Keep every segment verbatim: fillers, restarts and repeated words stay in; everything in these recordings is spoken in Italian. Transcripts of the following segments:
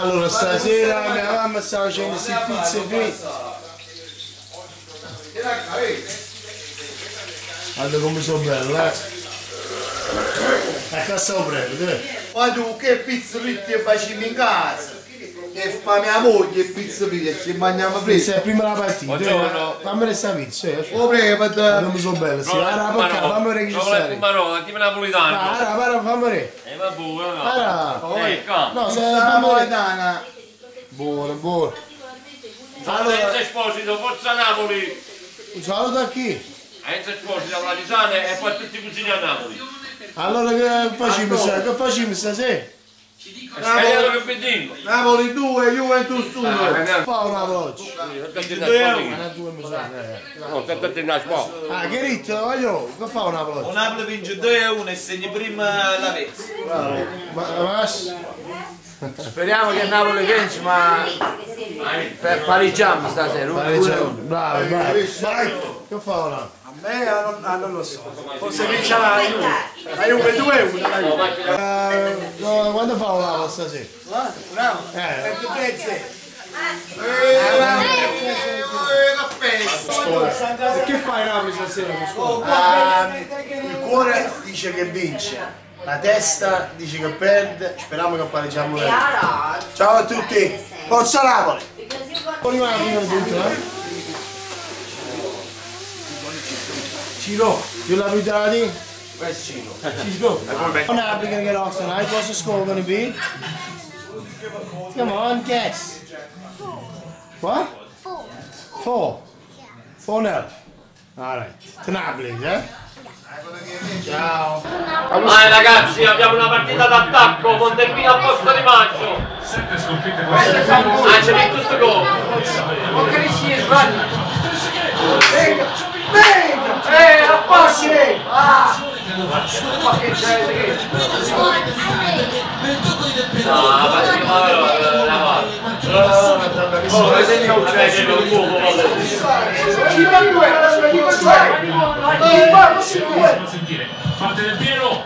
Allora stasera mia mamma sta facendo queste pizze fritte. Guarda come sono belle, eh! Ecco sta prendo, te! Ma tu che pizze fritte facciamo in casa? Che fa mia moglie pizze fritte, ci mangiamo Questa fritte. è prima la partita, Buongiorno. fammi questa pizza, eh! Oh prego, per Come sono belle, sì! Guarda, perché fammi vedere che ci Non sta! vuole Marò, tipo napolitano. Guarda, guarda, fammi vedere! E va buono, no? Guarda! Ecco. No, se la fammi vedere! napoletana. Buono, buono! Allora, Enzo Esposito, Forza Napoli. Un saluto a chi? Enzo Esposito, la Lisana e poi tutti i cugini a Napoli. Allora che facciamo stasera? Che facciamo stasera? Speriamo che bedingo. Napoli due, Juventus uno. Fa una veloce! Una due misure, eh! No, sta tutti in scuola. Ah, che ritto, voglio, che fa una veloce? O Napoli vince due a uno e segni prima la Vezza. Ma, ma... Speriamo che Napoli vince, ma per pareggiamo stasera. Bravo, bravo, bravo. Vai, che fa ora? A me ah, non, ah, non lo so. Forse vince la Juve. La Juve due a uno. Eh, no, quando fa una stasera? Bravo. Eh, E che fai Napoli stasera? Ah, il cuore dice che vince. La testa dice che perde, speriamo che pareggiamo lei. Ciao a tutti, forza Napoli! prima prima di tutto, eh? Ciro, you love me daddy? Where's Cino? Ciro. How happy gonna get off tonight? What's the score gonna be? Come on, guess. What? Four. Four. Four nil. Alright. To Napoli, eh? Ciao. Vai ragazzi, abbiamo una partita d'attacco, Montepino a posto di Maggio. Sette sconfitte Ah, c'è di tutto gol. Eh, a passi! Ah! Ah, ma ci va la va. Oh, vedi un c'è un buco, possiamo sentire. Parte del pieno.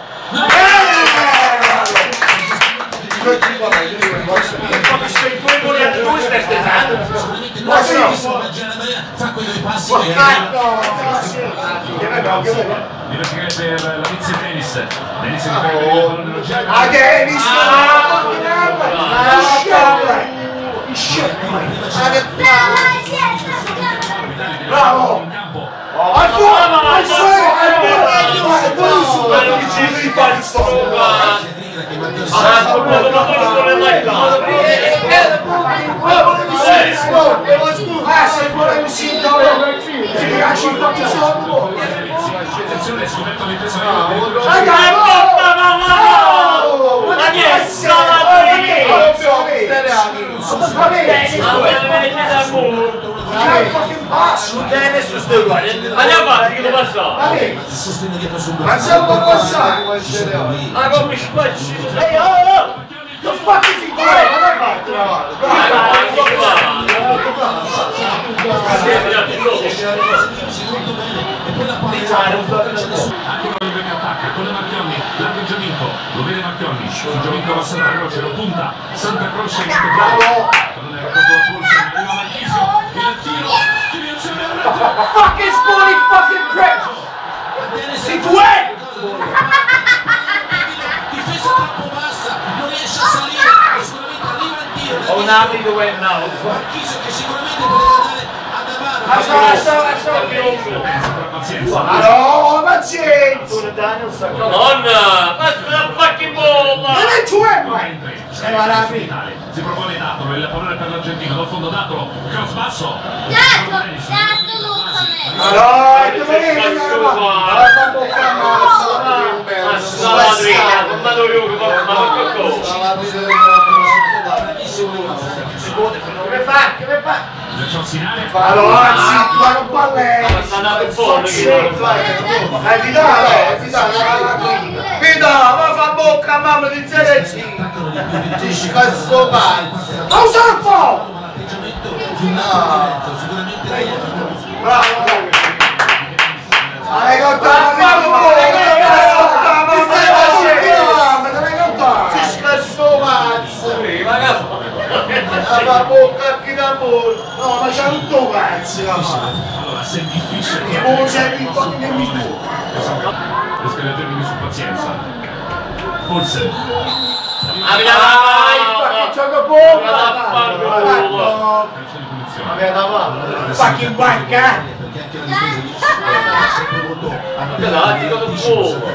Fa quei due passi Direttive per la Vizia Tennis. Tennis che fa il pallone nello giro. Ah, Dennis! Bravo! In campo. Al fuoco! Al sole! Al buonissimo! Ah, se vuole un sito! Ci piace il tocco sotto! Attenzione, scoperto l'impresa. Ma che è andiamo avanti, che lo passare? sostiene dietro sul Ma se lo può passare! Ma come spacci? Ehi, oh, oh! The fuck is he doing? Ma dai fatto una volta! Anche con il premio attacca, con le Marchionni, l'atteggiamento, lo vede Marchionni, l'atteggiamento va a Santa Croce, lo punta, Santa Croce che bravo! Non è raccolto la polsa, arriva Marchisio, il tiro, direzione al retro! Fucking sporting fucking prick! Si due! difesa troppo bassa, non riesce a salire, sicuramente arriva il tiro. Ho un abito web now. Marchisio che sicuramente deve andare a Davaro. Pazienza. No, pazienza! Madonna! Ma sta fucking bomba! Non è due! Si propone Datolo, il pallone per l'Argentina, dal fondo Datolo, cross basso. Dato, dato Luca Ma no, dove è che la fa bocca massa? Ma sta non vado io, ma che cosa? Come fa? Come fa? Il Ciorcinale. Allora, anzi, ma non parla! Ma sta andando in fondo, Eh, Vidal, Vidal, Vidal, ma fa bocca, mamma di Serie C! Ti scazzo pazzo! Non salvo! Bravo! Hai contato? Ma stai facendo? Ti scazzo pazzo! fa bocca chi da amore. No, ma c'ha tutto cazzo. Allora, se è difficile Che non sei più fuori che mi tu. rischia di termini su pazienza. Forse. Ah, mi dai! Gioco poco! Calcio di punizione. Vabbè, da va! Fucking banca! Dai, ti do un po'.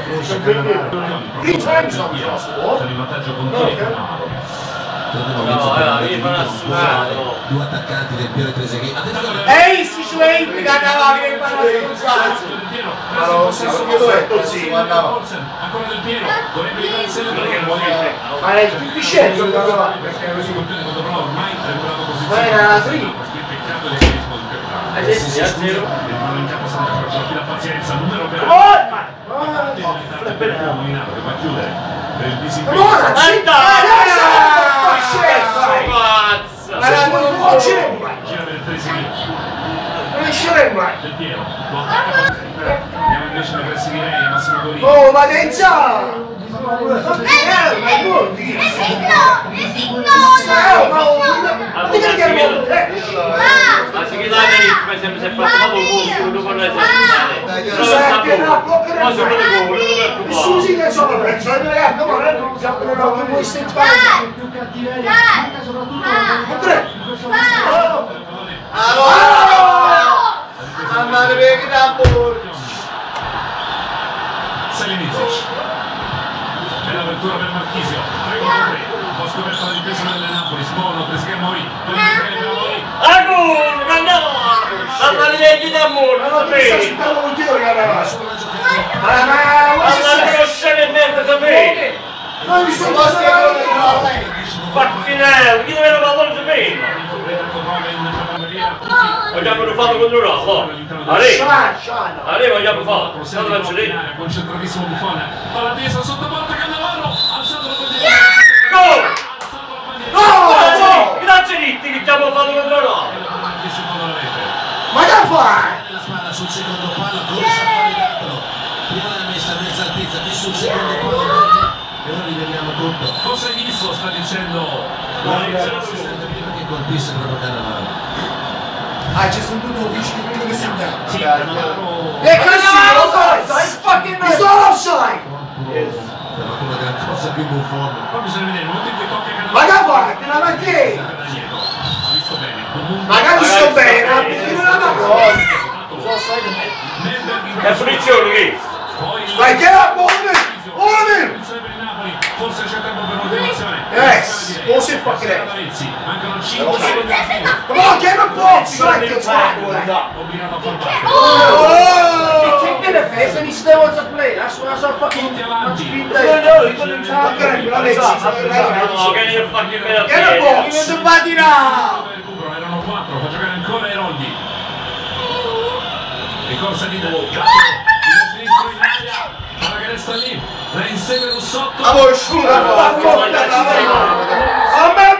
C'è il vantaggio continuo. No, eh, mi fa una sudata. Due attaccanti del Piero Trezeguet. Ehi, si slate, cagava che Allora, si è così, ancora del Piero, dovrebbe arrivare il segnatore. Ma è tutti scelto, Perché è così contento quando prova ormai ha regolato posizione. Ma era la prima. Il peccato del cinismo del Peccato. Eh sì, a zero. Il mano in campo Santa Croce, la pazienza, numero per per combinato che va a chiudere per il disinfetto. Gira per il Trezeguet. Del Piero, lo attacca. Andiamo invece alle pressioni a Massimo Dorino. Oh, ma denza! Ma si chiede la verità, sempre si è fatto fatto il culo, non può essere male. Però sta buono. Ma sono le culo, non è più buono. Susi che sono perciò, ragazzi, ma non siamo che voi state facendo più cattiveria, Andare via da porco. Salinizic. Bella apertura per Marchisio. tre contro tre. Un po' scoperta la difesa del Napoli. Smono, Trezeguet Mori. Per Mori. Amore, ma no! Ma maledetti d'amore, Ma non non ti sto sapevi! aspettando con te, ragazzi. Ma ma Ma la conoscere in mente, sapevi! non mi sto aspettando. Fucking hell, chi doveva parlare sapevi? Vogliamo fatto con loro, arriva! Arriva, vogliamo fatto! State la celina! Concentratissimo Buffon. Palla tesa sotto porta Cannavaro. Alzato la bandiera. Gol! No! No! Grazie Ritti che abbiamo fatto contro loro! Ma che fai? La spalla sul secondo palo, corsa fuori d'altro. Prima l'ha messa a mezza altezza, qui sul secondo palo. E ora rivediamo tutto. Cosa hai visto? Sta dicendo L'assistente prima che colpisse proprio Cannavaro. Ah, ci sono tutti uffici prima che si dà. sì, Cannavaro. E Cannavaro, dai, fucking mi sono offside! Però come gran cosa più Buffon. Poi bisogna vedere il momento in cui tocca Cannavaro. Ma che fai? Te la metti? Da dietro. Ha visto bene. Comunque. Ma che sto bene, ma perché non la cosa? È punizione che? Ma che la buona! Buona! Forse c'è tempo per motivazione. Yes, o se fa credere. Mancano cinque secondi. Ma che non posso, ma che fai? Obbligato a far battere. Oh! Che che le fai? Se mi stay wants to play, that's what I saw fucking Tutti avanti. No, no, io non so che la No, che ne fucking bella Che non può, che non si va di là! Recupero, erano quattro, fa giocare ancora Eroldi. Ricorsa di bocca. Sinistro in aria. Palla che resta lì. La insegue Russotto. Ma voi scusa, ma